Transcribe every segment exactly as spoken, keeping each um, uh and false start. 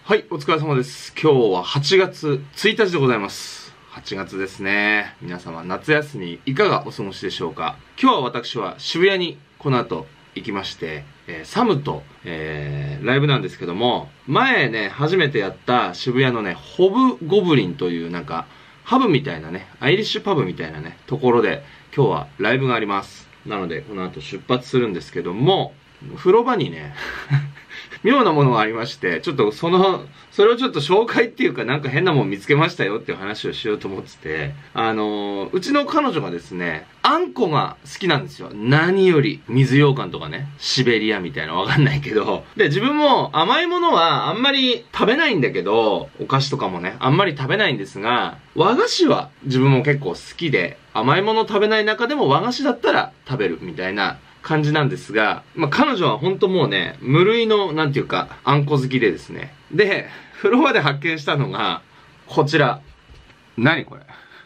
はい、お疲れ様です。今日ははちがつついたちでございます。はちがつですね。皆様、夏休みいかがお過ごしでしょうか。今日は私は渋谷にこの後行きまして、えー、サムと、えー、ライブなんですけども、前ね、初めてやった渋谷のね、ホブゴブリンというなんか、ハブみたいなね、アイリッシュパブみたいなね、ところで、今日はライブがあります。なので、この後出発するんですけども、風呂場にね、妙なものがありまして、ちょっとその、それをちょっと紹介っていうかなんか変なもん見つけましたよっていう話をしようと思ってて、あのー、うちの彼女がですね、あんこが好きなんですよ。何より。水羊羹とかね、シベリアみたいなわかんないけど。で、自分も甘いものはあんまり食べないんだけど、お菓子とかもね、あんまり食べないんですが、和菓子は自分も結構好きで、甘いもの食べない中でも和菓子だったら食べるみたいな感じなんですが、まあ、彼女はほんともうね、無類の、なんていうか、あんこ好きでですね。で、風呂場で発見したのが、こちら。何これ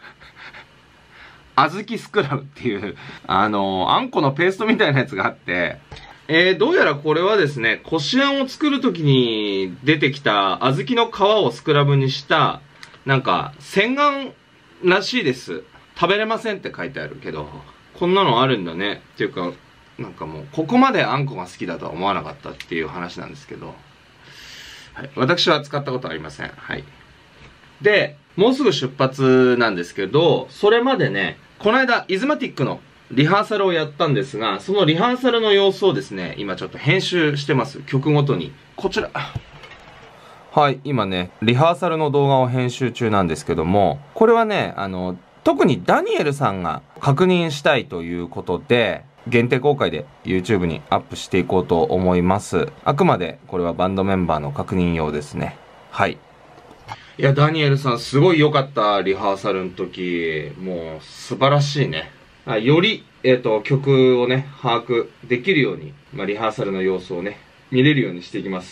あずきスクラブっていう、あのー、あんこのペーストみたいなやつがあって、えー、どうやらこれはですね、こしあんを作るときに出てきた小豆の皮をスクラブにした、なんか、洗顔らしいです。食べれませんって書いてあるけど、こんなのあるんだね。っていうか、なんかもう、ここまであんこが好きだとは思わなかったっていう話なんですけど、はい、私は使ったことありません。はい。で、もうすぐ出発なんですけど、それまでね、この間、イズマティックのリハーサルをやったんですが、そのリハーサルの様子をですね、今ちょっと編集してます。曲ごとに。こちら。はい、今ね、リハーサルの動画を編集中なんですけども、これはね、あの、特にダニエルさんが確認したいということで、限定公開で YouTube にアップしていこうと思います。あくまでこれはバンドメンバーの確認用ですね。はい。いや、ダニエルさんすごい良かった、リハーサルの時。もう素晴らしいね。より、えっと、曲をね、把握できるように、まあ、リハーサルの様子をね、見れるようにしていきます。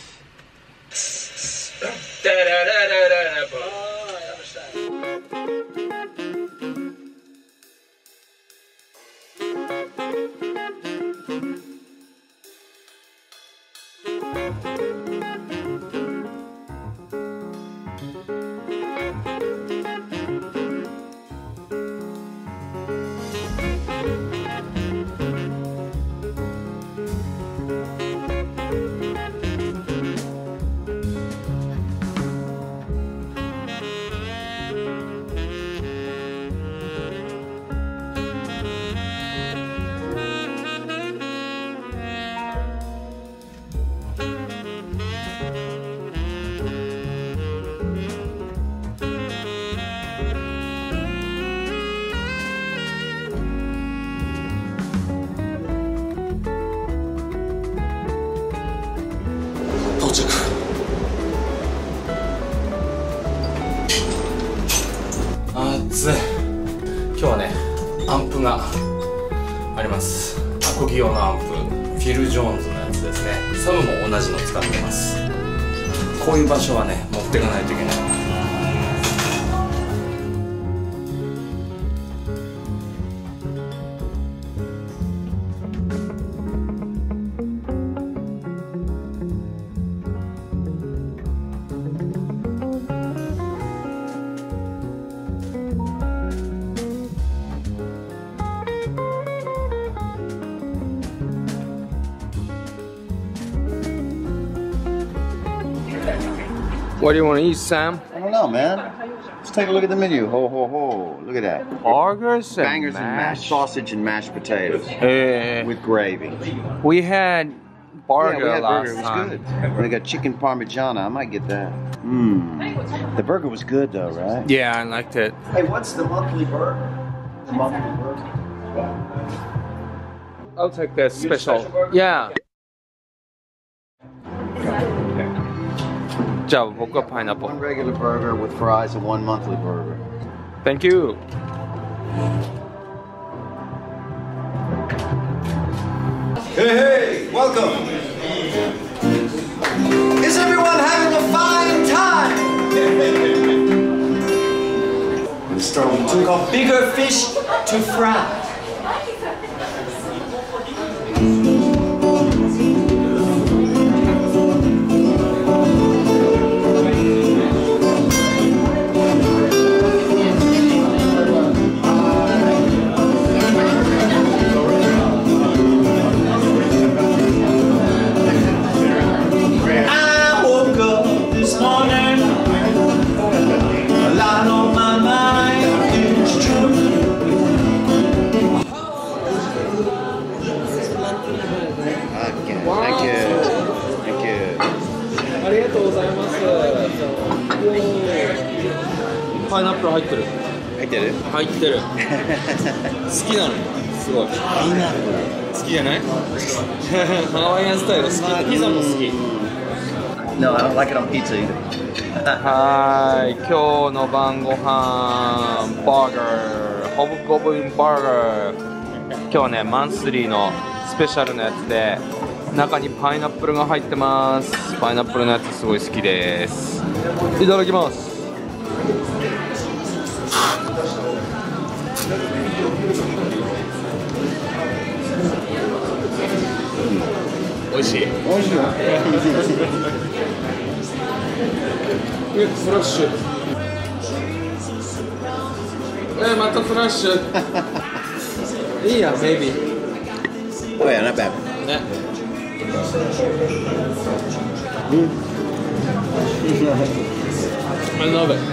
暑い。今日はね、アンプがあります。アコギ用のアンプ、フィル・ジョーンズのやつですね。サムも同じの使ってます。こういう場所はね、持っていかないといけない。What do you want to eat, Sam? I don't know, man. Let's take a look at the menu. Ho, ho, ho. Look at that. Burgers and Bangers and mashed sausage and mashed potatoes. Uh, with gravy. We had burger yeah, we had last burger. It was time. good. And they got chicken parmigiana. I might get that. Mmm. The burger was good, though, right? Yeah, I liked it. Hey, what's the monthly burger? The monthly burger? I'll take the special. Yeah. じゃあ僕はパイナップル。 One regular burger with fries and one monthly burger. Thank you. Hey, hey, welcome. Is everyone having a fine time? Let's start with two called bigger fish to fry. 入ってる。 入ってる？ 入ってる。好きなの。すごい。 パイナップル。 好きじゃない？ハワイアンスタイル好き。ピザも好き。 No, I don't like it on pizza either. はーい、今日の晩ご飯バーガー、ホブゴブンバーガー。今日はね、マンスリーのスペシャルなやつで、中にパイナップルが入ってます。パイナップルのやつすごい好きです。いただきます。美味しい。美味しい。フラッシュ。えー、またフラッシュ。いいや、ベイビー。 Oh yeah, not bad. ね。 うん。 I love it.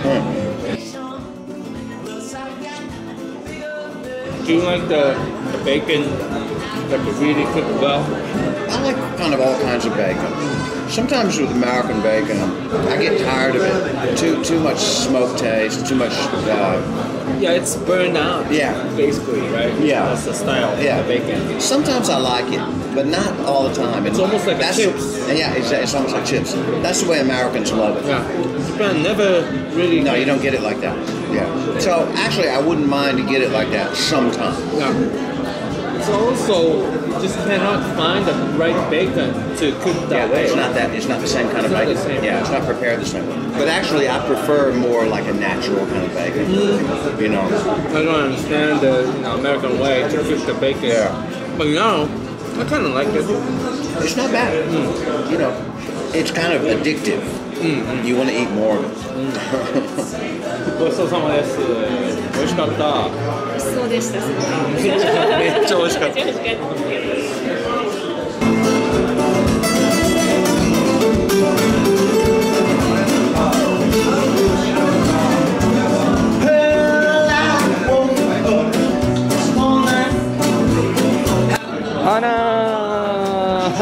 Do you like the, the bacon that was really cooked well? I like kind of all kinds of bacon. Sometimes with American bacon, I get tired of it. Too too much smoke taste, too much. Uh, Yeah, it's burned out. Yeah. Basically, right? Yeah. That's the style of yeah, the bacon. Sometimes I like it, but not all the time. And It's almost like that's, chips. Yeah, it's, it's almost like chips. That's the way Americans love it. Yeah. Japan never really. No, you don't get it like that. Yeah. So actually, I wouldn't mind to get it like that sometime. Yeah. It's also you just cannot find the right bacon to cook that Yeah, way. it's not that. It's not the same kind It's of not bacon. the same. Yeah, it's not prepared the same way. But actually, I prefer more like a natural kind of bacon. Mm. You know. I don't understand the you know American way to cook the bacon. Yeah. But now I kind of like it. It's not bad. Mm. You know, it's kind of addictive. Mm. You want to eat more of it. ごちそうさまです。美味しかった。 美味しそうでした。すごい。 めっちゃ美味しかった。 めっちゃ美味しかったです。 あらー。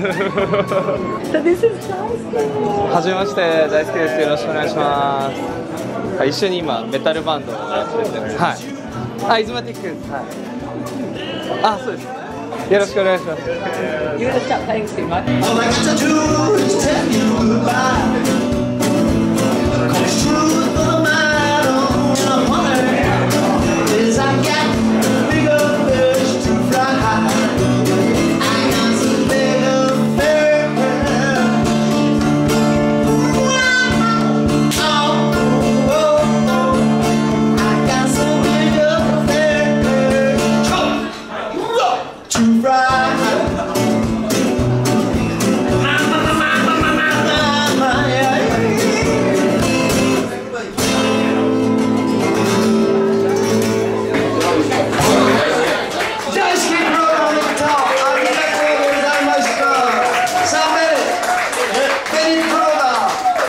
はじめまして、大好きです。よろしくお願いします。はい、一緒に今メタルバンドをやってて、はい。あ、イズマティックです。はい。あ、そうです。よろしくお願いします。 You gotta stop playing too much. All I got to do is tell you goodbye.